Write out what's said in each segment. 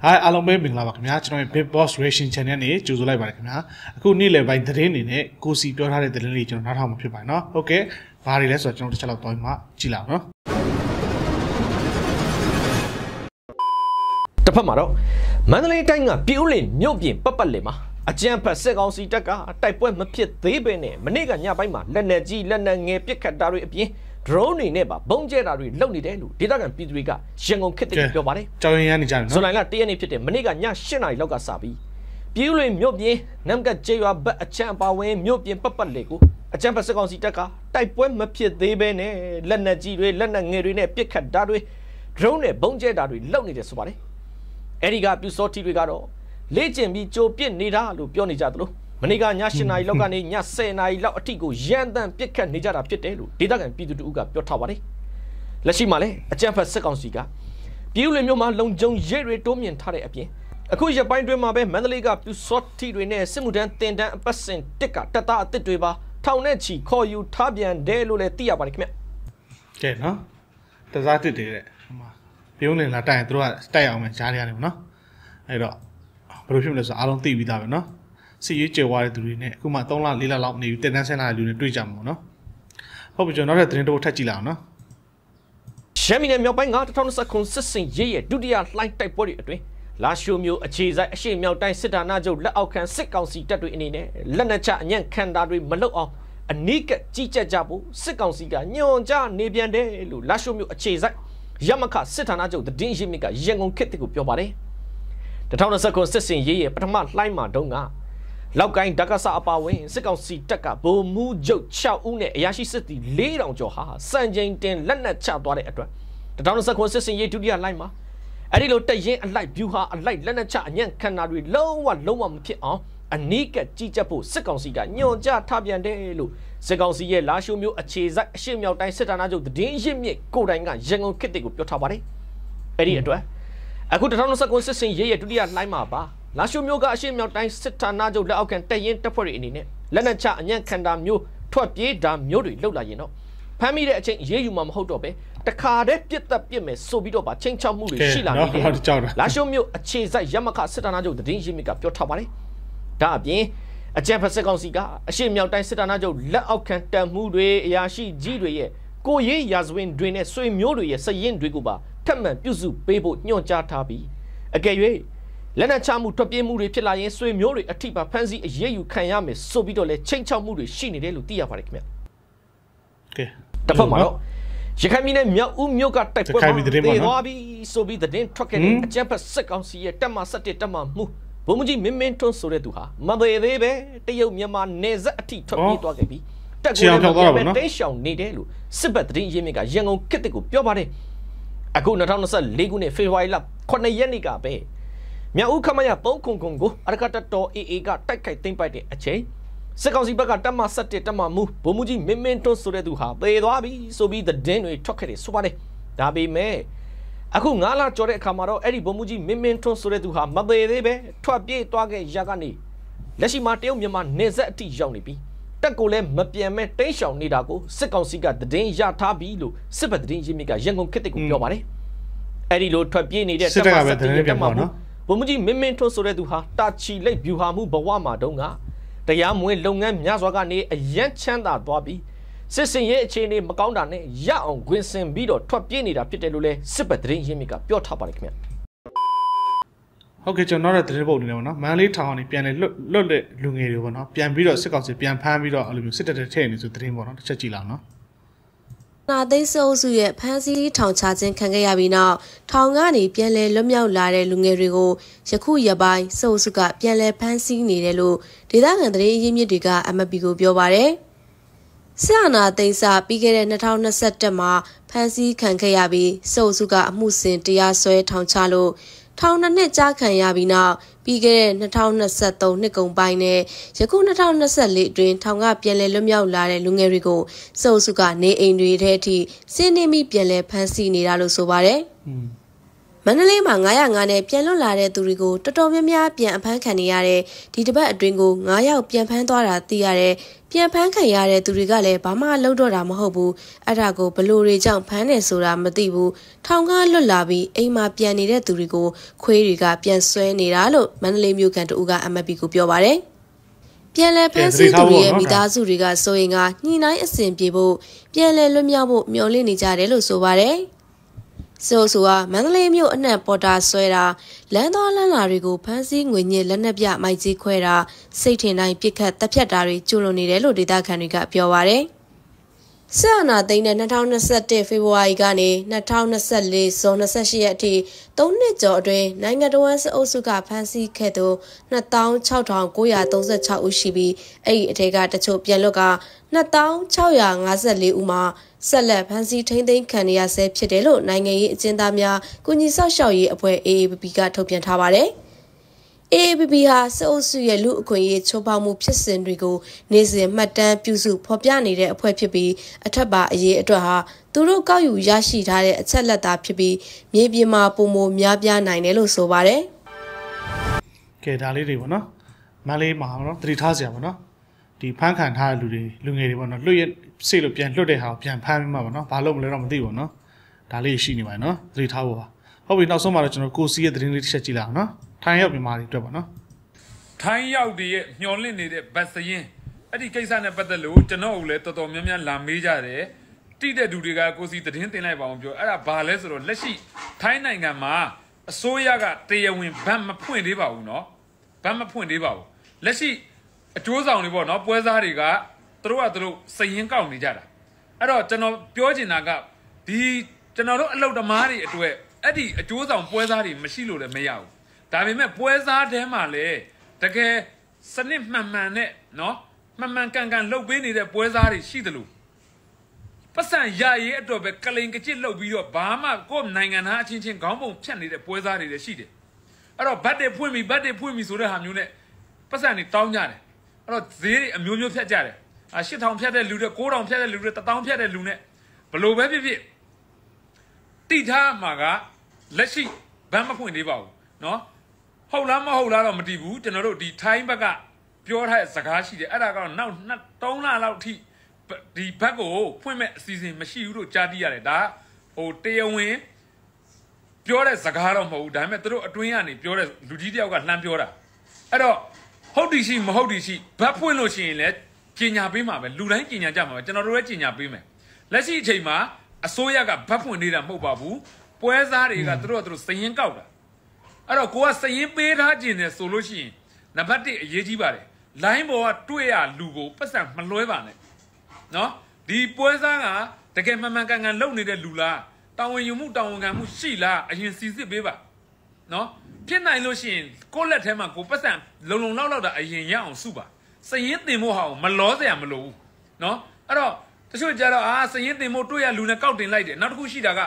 အားလုံးပဲမင်္ဂလာပါခင်ဗျာကျွန်တော်ရဲ့ Big Boss Reaction Channel နဲ့ကြိုဆိုလိုက်ပါတယ်ခင်ဗျာအခုနေ့လယ်ပိုင်းသတင်းတွေနဲ့ကိုစီပြောထားတဲ့သတင်းလေးကျွန်တော်နားထောင်မှာဖြစ်ပါတယ်နော်ဟုတ်ကဲ့ဘာတွေလဲဆိုတော့ကျွန်တော်တစ်ချက်လောက်တော့မှကြည့်လောက်နော်တစ်ဖက်မှာတော့မန္တလေးတိုင်းကပြည်ဦးလင်မြို့ပြင်ပတ်လေမှာအကြမ်းဖက်စစ်ကောင်စီတပ်ကတိုက်ပွဲမဖြစ်သေးဘဲနဲ့မနေ့ကညပိုင်းမှာလက်နက်ကြီးလက်နက်ငယ်ပစ်ခတ်တာတွေအပြင် drone တွေနဲ့ပါပုံကျဲတာတွေလုပ်နေတယ်လို့ဒေသခံပြည်သူတွေကရန်ကုန်ခေတ်တည်းပြောပါတယ်ကြောင်ရင်ရမ်းနေကြတယ်နော်ဇွန်လ1ရက်နေ့ဖြစ်တဲ့မနေ့ကည8နာရီလောက်ကစပြီးပြည်ဦးလင်မြို့ပြင်နမ်ကကျေးရွာဘက်အချမ်းအပါဝင်မြို့ပြင်ပတ်လေကိုအကြမ်းဖက်စစ်ကောင်စီတပ်ကတိုက်ပွဲမဖြစ်သေးဘဲနဲ့လက်နက်ကြီးတွေလက်နက်ငယ်တွေနဲ့ပစ်ခတ်တာတွေ drone နဲ့ပုံကျဲတာတွေလုပ်နေတယ်ဆိုပါတယ်အဲ့ဒီကပြူစောတီတွေကတော့လေ့ကျင့်ပြီးကြိုပစ်နေတာလို့ပြောနေကြသလိုမနေ့ကည8နာရီလောက်ကနေည10နာရီလောက်အထိကိုရန်တမ်းပစ်ခတ်နေကြတာဖြစ်တယ်လို့ဒေသခံပြည်သူတို့ကပြောထားပါတယ်လက်ရှိမှာလည်းအကြမ်းဖက်စစ်ကောင်စီကပြည်ဦးလွင်မြို့မှာလုံခြုံရေးတွေတိုးမြင့်ထားတဲ့အပြင်အခုရပိုင်းတွင်းမှာပဲမန္တလေးကပြူစောတီတွေနဲ့စစ်မှုထမ်းတင်တန်းအပတ်စဉ်တစ်ကတပ်သားအသစ်တွေပါထောင်နဲ့ချီခေါ်ယူထားပြန်တယ်လို့လည်းသိရပါတယ်ခင်ဗျကဲနော်တပ်သားတစ်တွေတဲ့ဟိုမှာပြည်ဦးလွင်လာတိုက်ရင်တို့ကတိုက်အောင်မယ်ကြားရတယ်ပေါ့နော်အဲ့တော့ဘယ်လိုဖြစ်မလဲဆိုတော့အားလုံးသိပြီးသားပဲနော်စီရေးကျေဝါတဲ့သူတွေနဲ့အခုမှ3လ4လလောက်နေပြီးတင်တန်းဆင်းလာတဲ့လူတွေတွေ့ကြမှာပေါ့နော်ဟုတ်ပြီကျွန်တော်နောက်တဲ့သတင်းတို့ထပ်ကြည့်လိုက်အောင်နော်ရှမ်းပြည်နယ်မြောက်ပိုင်းက2019စစ်စင်ရေးရဲ့ဒုတိယလှိုင်းတိုက်ပွဲတွေအတွင်းလာရှိုမျိုးအခြေစိုက်အရှိမြောက်တိုင်းစစ်ဌာနချုပ်လက်အောက်ခံစစ်ကောင်စီတပ်တွေအနေနဲ့လက်နက်ချအညံ့ခံတာတွေမလုပ်အောင်အနီးကကြီးကြပ်ကြဖို့စစ်ကောင်စီကညွှန်ကြားနေပြန်တယ်လို့လာရှိုမျိုးအခြေစိုက်ရမခစစ်ဌာနချုပ်သတင်းရင်းမြစ်ကရန်ကုန်ခေတ်ကိုပြောပါတယ်2019စစ်စင်ရေးရဲ့ပထမလှိုင်းမှာတုန်းကလောက်ကိုင်းဒကဆာအပါဝင်စစ်ကောင်စီတပ်ကဗိုလ်မှူးချုပ်6ဦးနဲ့အရာရှိစစ်သည်4000ကျော်ဟာစံချိန်တင်လက်နက်ချသွားတဲ့အတွက်2019စစ်စင်ရေးဒုတိယလှိုင်းမှာအဲ့ဒီလိုတရင်အလိုက်ဗျူဟာအလိုက်လက်နက်ချအညံ့ခံတာတွေလုံးဝမဖြစ်အောင်အနီးကကြီးကြပ်ဖို့စစ်ကောင်စီကညွှန်ကြားထားပြန်တယ်လို့စစ်ကောင်စီရဲ့လာရှိုမျိုးအခြေစိုက်အရှိမြောက်တိုင်းစစ်ဌာနချုပ်သတင်းရင်းမြစ်ကိုတိုင်ကရန်ကုန်ခေတ်ကိုပြောထားပါတယ်အဲ့ဒီအတွက်အခု2019စစ်စင်ရေးရဲ့ဒုတိယလှိုင်းမှာပါလာရှိုမျိုးကအရှိမြောက်တိုင်းစစ်ဌာနချုပ်လက်အောက်ခံတရင်တပ်ဖွဲ့တွေအနေနဲ့လက်နက်ချအညံ့ခံတာမျိုးထွက်ပြေးတာမျိုးတွေလှုပ်လာရင်တော့ဖမ်းမိတဲ့အချိန်ရေးယူမှာမဟုတ်တော့ပဲတခါတည်းပြစ်သက်ပြစ်မယ်ဆိုပြီးတော့ပါချင်းချောက်မှုတွေရှိလာနေတယ်လာရှိုမျိုးအခြေစိုက်ရမခစစ်ဌာနချုပ်သတင်းရင်းမြစ်ကပြောထားပါတယ်ဒါအပြင်အကြမ်းဖက်စစ်ကောင်စီကအရှိမြောက်တိုင်းစစ်ဌာနချုပ်လက်အောက်ခံတပ်မှုတွေအရာရှိကြီးတွေရဲ့ကိုရေးရာဇဝင်တွေနဲ့ဆွေမျိုးတွေရဲ့စရင်တွေကိုပါထပ်မံပြုစုပေးဖို့ညွှန်ကြားထားပြီးအကယ်၍လက်နက်ချမှုထွက်ပြေးမှုတွေဖြစ်လာရင်ဆွေမျိုးတွေအထိပါဖမ်းဆီးအရေးယူခံရမယ်ဆိုပြီးတော့လဲချိန်ချောက်မှုတွေရှိနေတယ်လို့သိရပါတယ်ခင်ဗျကဲတစ်ဖက်မှာတော့ရခိုင်ပြည်နယ်မြောက်ဦးမြို့ကတိုက်ပွဲမှာတေသွားပြီးဆိုပြီးသတင်းထွက်ခဲ့တဲ့အကြမ်းဖက်စစ်ကောင်စီရဲ့တပ်မ17တပ်မမှုဘုံမကြီးမင်းထွန်းဆိုတဲ့သူဟာမသေးသေးပဲတရုတ်မြန်မာနယ်စပ်အထိထွက်ပြေးသွားခဲ့ပြီးတက်ကိုလည်းတင်းရှောင်နေတယ်လို့စစ်ဘက်သတင်းရင်းမြစ်ကရန်ကုန်ခေတ်ကိုပြောပါတယ်အခု2024ခုနှစ်ဖေဖော်ဝါရီလ9ရက်နေ့ကပဲမြောက်ဦးခမရ309ကိုအရကတတော် AA ကတိုက်ခိုက်သိမ်းပိုက်တဲ့အချိန်စစ်ကောင်စီဘက်ကတပ်မ17တပ်မမှုဘုံမကြီးမင်းထွန်းဆိုတဲ့သူဟာသေသွားပြီဆိုပြီးသတင်းတွေထွက်ခဲ့တယ်ဆိုပါတယ်ဒါပေမဲ့အခု9လကျော်တဲ့အခါမှာတော့အဲ့ဒီဘုံမကြီးမင်းထွန်းဆိုတဲ့သူဟာမသေးသေးပဲထွက်ပြေးသွားခဲ့ရကနေလက်ရှိမှာတရုတ်မြန်မာနယ်စပ်အထိရောက်နေပြီတက်ကိုလည်းမပြန်မဲ့တိတ်ရှောင်နေတာကိုစစ်ကောင်စီကသတင်းရထားပြီလို့စစ်ဘက်သတင်းရင်းမြစ်ကရန်ကုန်ခေတ်ကိုပြောပါတယ်အဲ့ဒီလိုထွက်ပြေးနေတဲ့တပ်မ17တပ်မမှုဘုံမကြီးမင်းထွန်းဆိုတဲ့သူဟာတာချီလိတ်ဗျူဟာမှုဘဝမှာတုန်းကတရားမဝင်လုပ်ငန်းများစွာကနေအရန်ချမ်းသာသွားပြီးစစ်စင်ရေးအခြေအနေမကောင်းတာနဲ့ရအောင်ခွင်ဆင်ပြီးတော့ထွက်ပြေးနေတာဖြစ်တယ်လို့လဲစစ်ဘက်သတင်းရင်းမြစ်ကပြောထားပါတယ်ခင်ဗျဟုတ်ကဲ့ကျွန်တော်တို့သတင်းပုတ်နေတယ်ပေါ့နော်မန္တလေးထောင်ကနေပြန်လေလွတ်တဲ့လူငယ်တွေပေါ့နော်ပြန်ပြီးတော့စစ်ကောင်စီပြန်ဖမ်းပြီးတော့အဲ့လိုမျိုးစစ်တပ်တွေထည့်နေဆိုသတင်းပေါ့နော်တစ်ချက်ကြည့်လောက်နော်နာသိန်းစိုးစုရဲ့ဖမ်းဆီးထောင်ချခြင်းခံခဲ့ရပြီးနောက်ထောင်ကနေပြန်လည်လွတ်မြောက်လာတဲ့လူငယ်တွေကိုယခုရပိုင်းစိုးစုကပြန်လည်ဖမ်းဆီးနေတယ်လို့ဒေသခံသတင်းရင်းမြစ်တွေက MPP ကိုပြောပါတယ်။ဆရာနာသိန်းစာပြီးခဲ့တဲ့2021မှာဖမ်းဆီးခံခဲ့ရပြီးစိုးစုကအမှုစဉ်တရားစွဲထောင်ချလို့ထောင်2နှစ်ကြာခံရပြီးနောက်ပြီးခဲ့တဲ့2023နှစ်ကုန်ပိုင်းနဲ့ယခု2024အတွင်းထောင်ကပြန်လည်လွတ်မြောက်လာတဲ့လူငယ်တွေကိုစိုးစုကနေအိမ်တွေထဲအထိစင်းနေမိပြန်လည်ဖမ်းဆီးနေတာလို့ဆိုပါတယ်မန္တလေးမှာ905နဲ့ပြန်လွတ်လာတဲ့သူတွေကိုတော်တော်များများပြန်အဖမ်းခံနေရတဲ့ဒီတစ်ပတ်အတွင်းကို9ယောက်ပြန်ဖမ်းသွားတာသိရတဲ့ပြန်ဖမ်းခံရတဲ့သူတွေကလည်းဘာမှလုပ်တော့တာမဟုတ်ဘူးအဲ့ဒါကိုဘလို့တွေကြောင့်ဖမ်းနေဆိုတာမသိဘူးထောင်ကလွတ်လာပြီးအိမ်မှာပြန်နေတဲ့သူတွေကိုခွေးတွေကပြန်ဆွဲနေတာလို့မန္တလေးမြို့ကန်တူက MFP ကိုပြောပါတယ်ပြန်လည်ဖမ်းဆီးသူတွေရဲ့မိသားစုတွေကဆိုရင်ကညှိနှိုင်းအဆင်ပြေဖို့ပြန်လည်လွတ်မြောက်ဖို့မျှော်လင့်နေကြတယ်လို့ဆိုပါတယ်ဆိုမန္တလေးမြို့အနှံ့ပေါ်တာဆွဲတာလမ်းသွားလမ်းလာတွေကိုဖမ်းဆီးငွေညစ်လက်နက်ပြမိုက်ကြီးခွဲတာစိတ်ထင်တိုင်းပြစ်ခတ်တပ်ဖြတ်တာတွေကျူးလွန်နေတယ်လို့ဒေသခံတွေကပြောပါတယ်။စစ်အာဏာသိမ်းတဲ့2021ဖေဖော်ဝါရီကနေ2024ဇွန်28ရက်အထိ3နှစ်ကျော်အတွင်းနိုင်ငံတော်ဝန်အုပ်စုကဖမ်းဆီးခဲ့သူ26,936 ဦးရှိပြီးအဲ့ဒီအထက်ကတချို့ပြန်လွတ်က2654 ဦးမှာဆက်လက်ဖမ်းဆီးထိန်းသိမ်းခံရဆဲဖြစ်တယ်လို့နိုင်ငံရေးအကျဉ်းသားများကုညီဆောက်ရှောက်ရေးအဖွဲ့ AAPP ကထုတ်ပြန်ထားပါတယ်။ AAPP ဟာစစ်အုပ်စုရဲ့လူအခွင့်အရေးချိုးဖောက်မှုဖြစ်စဉ်တွေကိုနေ့စဉ်မှတ်တမ်းပြုစုဖော်ပြနေတဲ့အဖွဲ့ဖြစ်ပြီးအထက်ပါအရေးအတွက်ဟာသူတို့ကောက်ယူရရှိထားတဲ့အချက်လက်သာဖြစ်ပြီးမြေပြင်မှာပုံမများပြားနိုင်တယ်လို့ဆိုပါတယ်။ကဲဒါလေးတွေပေါ့နော်။မလေးမှာနော်သတိထားစရာပေါ့နော်။ဒီဖမ်းခံထားတဲ့လူငယ်တွေပေါ့နော်လွတ်ရစိတ်လို့ပြန်လွတ်တဲ့ဟာကိုပြန်ဖမ်းပြီးမှပေါ့နော်။ဘာလို့မလဲတော့မသိဘူးနော်။ဒါလေးရှိနေပါနော်။သတိထားဖို့ပါ။ဟုတ်ပြီနောက်ဆုံးမှာတော့ကျွန်တော်ကိုစီရဲ့သတင်းလေးတစ်ချက်ကြည့်လိုက်အောင်နော်။ထိုင်းရောက်မြန်မာတွေအတွက်ပေါ့နော်ထိုင်းရောက်တွေရဲ့မျောလင့်နေတဲ့ဗတ်စရင်အဲ့ဒီကိစ္စနဲ့ပတ်သက်လို့ကျွန်တော်တို့လည်းတော်တော်များများလာမေးကြတယ်တိတဲ့သူတွေကကိုစီသတင်းတင်လိုက်ပါအောင်ပြောအဲ့ဒါဘာလဲဆိုတော့လက်ရှိထိုင်းနိုင်ငံမှာအစိုးရကတရားဝင်ဘတ်မဖွင့်သေးပါဘူးเนาะဘတ်မဖွင့်သေးပါဘူးလက်ရှိအကျိုးဆောင်တွေပေါ့เนาะပွဲစားတွေကသူတို့စည်ရင်းကောက်နေကြတာအဲ့တော့ကျွန်တော်ပြောချင်တာကဒီကျွန်တော်တို့အလုပ်သမားတွေအတွက်အဲ့ဒီအကျိုးဆောင်ပွဲစားတွေမရှိလို့လည်းမရဘူးဒါပေမဲ့ပွဲစားတဲမှာလည်းတကယ်စနစ်မှန်နဲ့နော်မှန်ကန်လှုပ်ပေးနေတဲ့ပွဲစားတွေရှိတယ်လို့ပတ်စံရရေးအတွက်ပဲကလိန်ကကြစ်လှုပ်ပြီးတော့ဘာမှကိုယ်နိုင်ငံသားအချင်းချင်းခေါင်းပုံဖြတ်နေတဲ့ပွဲစားတွေလည်းရှိတယ်အဲ့တော့ဘတ်တွေဖွင့်ပြီဆိုတဲ့ဟာမျိုးနဲ့ပတ်စံတွေတောင်းကြတယ်အဲ့တော့ဈေးတွေအမျိုးဖြတ်ကြတယ်8000ဖြတ်တဲ့လူတွေ9000ဖြတ်တဲ့လူတွေ1000ဖြတ်တဲ့လူနဲ့ဘလို့ပဲဖြစ်တိထားမှာကလက်ရှိဘတ်မဖွင့်သေးပါဘူးနော်ဟုတ်လားမဟုတ်လားတော့မတည်ဘူးကျွန်တော်တို့ဒီထိုင်းဘက်ကပြောထားတဲ့စကားရှိတယ်အဲ့ဒါကတော့နောက်3လလောက်ထိဒီဘက်ကိုဖွင့်မဲ့အစီအစဉ်မရှိဘူးလို့ကြားသိရတယ်ဒါဟိုတရားဝင်ပြောတဲ့စကားတော့မဟုတ်ဘူးဒါပေမဲ့သူတို့အတွင်းကနေပြောတဲ့လူကြီးတယောက်ကလှမ်းပြောတာအဲ့တော့ဟုတ်ဒီရှိမဟုတ်ဒီရှိဘတ်ဖွင့်လို့ရှိရင်လည်းကြီးညာပေးမှာပဲလူတိုင်းကြီးညာကြမှာပဲကျွန်တော်တို့လည်းကြီးညာပေးမယ်လက်ရှိအချိန်မှာအစိုးရကဘတ်ဖွင့်နေတာမဟုတ်ပါဘူးပွဲစားတွေကသူတို့စည်ရင်းကောက်တာအဲ့တော့ကိုကစရင်ပေးထားခြင်းနဲ့ဆိုလို့ရှိရင်နံပါတ်1အရေးကြီးပါတယ်လိုင်းပေါ်ကတွေ့ရလူကိုပတ်စံမလွှဲပါနဲ့နော်ဒီပွဲစားကတကယ်မှန်ကန်လုပ်နေတဲ့လူလားတာဝန်ယူမှုတာဝန်ခံမှုရှိလားအရင်စီစစ်ပေးပါနော်ဖြစ်နိုင်လို့ရှိရင်ကိုယ့်လက်ထဲမှာကိုပတ်စံလုံလောက်တာအရင်ရအောင်စုပါစရင်တင်ဖို့ဟာကိုမလောစရာမလိုဘူးနော်အဲ့တော့တချို့ကြတော့စရင်တင်ဖို့တွေ့ရလူနဲ့ကောက်တင်လိုက်တယ်နောက်တစ်ခုရှိတာက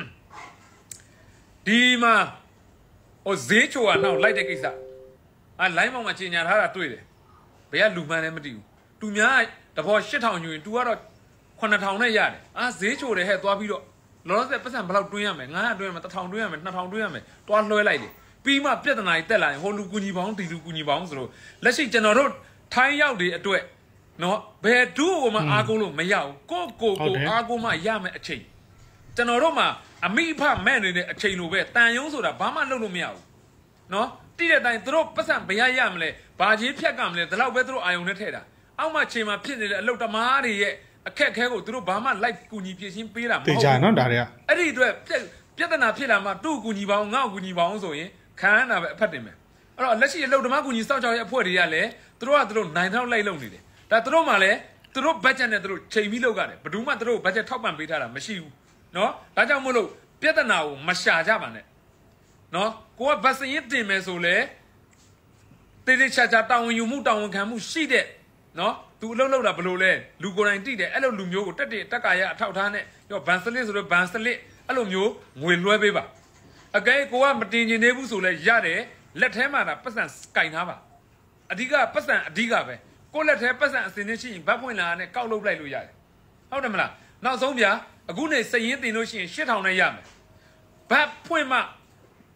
ဒီမှာဈေးချိုကနောက်လိုက်တဲ့ကိစ္စလိုင်းမောင်မှာချိန်ညာထားတာတွေ့တယ်ဘယ်ကလူမှန်းလည်းမသိဘူးသူများတဘော8000ယူရင် तू ကတော့9000နဲ့ရတယ်ဈေးချိုတယ်ဟဲ့သွားပြီးတော့လောလောဆယ်ပတ်စံဘယ်လောက်တွင်းရမလဲ900တွင်းရမယ်1000တွင်းရမယ်2000တွင်းရမယ်တွားလွှဲလိုက်တယ်ပြီးမှပြဿနာကြီးတက်လာရင်ဟိုလူကူညီပေါင်းဒီလူကူညီပေါင်းဆိုတော့လက်ရှိကျွန်တော်တို့ထိုင်းရောက်တွေအတွက်နော်ဘယ်သူ့ကိုမှအားကိုးလို့မရဘူးကိုအားကိုးမှရမယ်အချိန်ကျွန်တော်တို့မှာအမိအဖမဲ့နေတဲ့အချိန်လိုပဲတန်ယုံဆိုတာဘာမှလုပ်လို့မရဘူးနော်တိတဲ့အတိုင်းသူတို့ပတ်စံဘယ်ရမလဲဘာကြီးဖြတ်ကမလဲဒါတော့ပဲသူတို့အာယုံနဲ့ထည့်တာအောက်မှာချိန်မှာဖြစ်နေတဲ့အလုပ်သမားတွေရဲ့အခက်အခဲကိုသူတို့ဘာမှလိုက်ကူညီပြည့်ရှင်းပေးတာမဟုတ်ဘူးတေချာနော်ဒါတွေကအဲ့ဒီအတွက်ပြဿနာဖြစ်လာမှသူ့ကူညီပေါင်းငါ့ကူညီပေါင်းဆိုရင်ခံရတာပဲအဖက်တင်မယ်အဲ့တော့လက်ရှိအလုပ်သမားကူညီစောင့်ရှောက်ရေးအဖွဲ့တွေကလည်းသူတို့နိုင်တော့လိုက်လုပ်နေတယ်ဒါသူတို့မှလည်းသူတို့ဘတ်ဂျက်နဲ့သူတို့ချိန်ပြီးလုပ်ကြတယ်ဘယ်သူမှသူတို့ဘတ်ဂျက်ထောက်ပံ့ပေးထားတာမရှိဘူးနော်ဒါကြောင့်မို့လို့ပြဿနာကိုမရှာကြပါနဲ့နော်ကိုကဗတ်စရင်တင်မယ်ဆိုလဲတေချာတာဝန်ယူမှုတာဝန်ခံမှုရှိတဲ့နော်သူအလုပ်လုပ်တာဘယ်လိုလဲလူကိုယ်တိုင်တိတယ်အဲ့လိုလူမျိုးကိုတက်ကာရအထောက်ထားနဲ့ရောဘန်စလစ်ဆိုတော့ဘန်စလစ်အဲ့လိုမျိုးငွေလွှဲပေးပါအကဲကိုကမတင်ကျင်သေးဘူးဆိုလဲရတယ်လက်ထဲမှာပတ်စံကင်ထားပါအဓိကပတ်စံအဓိကပဲကိုလက်ထဲပတ်စံအစင်းနဲ့ရှိရင်ဘတ်ဖွင့်လာနဲ့ကောက်လုပ်လိုက်လို့ရတယ်ဟုတ်တယ်မလားနောက်ဆုံးဗျာအခုနေစရင်တင်လို့ရှိရင်8000နဲ့ရမယ်ဘတ်ဖွင့်မှ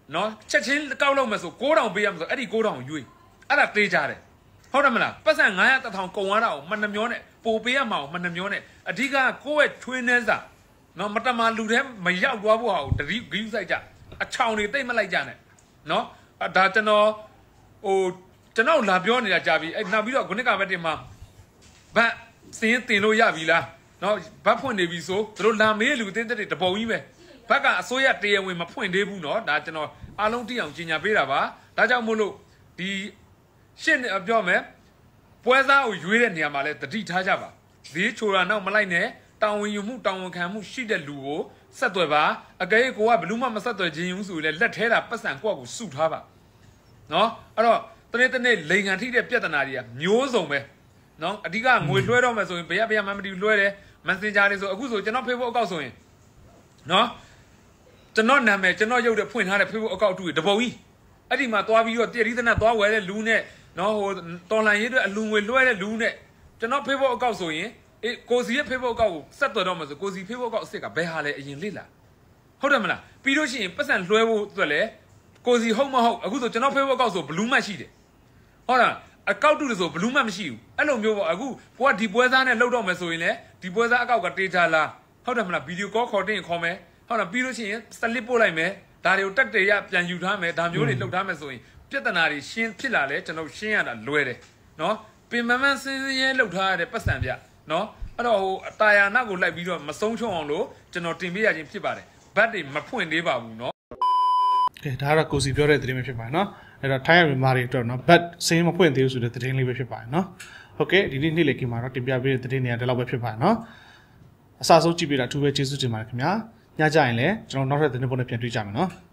နော်ချက်ချင်းကောက်လို့မယ်ဆို9000ပေးရမယ်ဆိုအဲ့ဒီ9000ရွေးအဲ့ဒါသေးကြတယ်ဟုတ်တယ်မလားပတ်စံ900 1000ကုန်သွားတာကိုမနှမျောနဲ့ပိုပေးရမှာကိုမနှမျောနဲ့အဓိကကိုယ့်ရဲ့ချွေးနှဲစာနော်မတမာလူထဲမရောက်သွားဖို့ဟာကိုတတိဂိူးဆိုင်ကြအချောင်တွေတိတ်မလိုက်ကြနဲ့နော်ဒါကျွန်တော်လာပြောနေတာကြာပြီအဲ့နောက်ပြီးတော့ခုနှစ်ကပဲတင်မှာဘတ်စင်းတင်လို့ရပြီလားနော်ဘတ်ဖွင့်နေပြီဆိုတို့လာမေးလူတင်းတဲ့တပုံကြီးပဲဘတ်ကအစိုးရတရားဝင်မဖွင့်သေးဘူးနော်ဒါကျွန်တော်အားလုံးတိအောင်ကြီးညာပေးတာပါဒါကြောင့်မို့လို့ဒီရှင်းပြောမယ်ပွဲစားကိုရွေးတဲ့နေရာမှာလဲတတိထားကြပါဈေးချိုတာနောက်မလိုက်နဲ့တောင်းဝင်ယူမှုတောင်းဝန်ခံမှုရှိတဲ့လူကိုဆက်သွယ်ပါအကယ်ကိုကဘလူးမမဆက်သွယ်ခြင်းယူဆိုလဲလက်ထဲတာပတ်စံကိုယ့်ကိုစုထားပါနော်အဲ့တော့တနေ့လိန်ခံထိတဲ့ပြဿနာတွေကမျိုးစုံပဲနော်အဓိကငွေလွှဲတော့မယ်ဆိုရင်ဘယ်မှမတည်လွှဲတယ် Messenger လေးဆိုအခုဆိုကျွန်တော် Facebook အကောင့်ဆိုရင်နော်ကျွန်တော်နာမည်ကျွန်တော်ရုပ်တဲ့ဖွင့်ထားတဲ့ Facebook အကောင့်တူတပုံကြီးအဲ့ဒီမှာသွားပြီးတော့တည်ရီးသနက်သွားဝယ်တဲ့လူနဲ့နော်ဟိုတော်လန်ရေးအတွက်အလူငွေလွှဲတဲ့လူနဲ့ကျွန်တော် Facebook အကောင့်ဆိုရင်ကိုစီရဲ့ Facebook အကောင့်ကိုဆက်သွယ်တော့မယ်ဆိုကိုစီ Facebook အကောင့်အစ်စ်ကဘယ်ဟာလဲအရင်လေ့လာဟုတ်တယ်မလားပြီးလို့ရှိရင်ပတ်စံလွှဲဖို့အတွက်လဲကိုစီဟုတ်မဟုတ်အခုဆိုကျွန်တော် Facebook အကောင့်ဆိုဘလူးမှတ်ရှိတယ်ဟုတ်လားအကောက်တူဆိုဘလူးမှတ်မရှိဘူးအဲ့လိုမျိုးပေါ့အခုကိုကဒီပွဲစားနဲ့လှုပ်တော့မယ်ဆိုရင်လေဒီပွဲစားအကောက်ကတေးချလာဟုတ်တယ်မလားဗီဒီယိုကောခေါ်တင်ခေါ်မယ်ဟုတ်လားပြီးလို့ရှိရင်စလစ်ပို့လိုက်မယ်ဒါတွေကိုတက်တေရပြန်ယူထားမယ်ဒါမျိုးတွေလှုပ်ထားမယ်ဆိုရင်ပြဿနာတွေရှင်းဖြစ်လာလဲကျွန်တော်ရှင်းရတာလွယ်တယ်နော်ပင်မမန်းစင်းစင်းရဲလှုပ်ထားရတဲ့ပတ်စံပြနော်အဲ့တော့ဟိုအတာယာနာကိုလိုက်ပြီးတော့မဆုံးချုံအောင်လို့ကျွန်တော်တင်ပေးရခြင်းဖြစ်ပါတယ်ဘတ်တွေမဖွင့်သေးပါဘူးနော်ကဲဒါကတော့ကိုစီပြောတဲ့သတင်းပဲဖြစ်ပါတယ်နော်အဲ့တော့ထိုင်းရမြန်မာတွေအတွက်နော်ဘတ်စင်းမဖွင့်သေးဘူးဆိုတဲ့သတင်းလေးပဲဖြစ်ပါတယ်နော်ဟုတ်ကဲ့ဒီနေ့လေကင်မှာတော့တင်ပြပေးတဲ့သတင်းတွေကဒီလောက်ပဲဖြစ်ပါတယ်နော်အစဆုံးကြည့်ပေးတာအထူးပဲကျေးဇူးတင်ပါတယ်ခင်ဗျာညကြရင်လည်းကျွန်တော်နောက်ထပ်သတင်းပုံနဲ့ပြန်တွေ့ကြမယ်နော်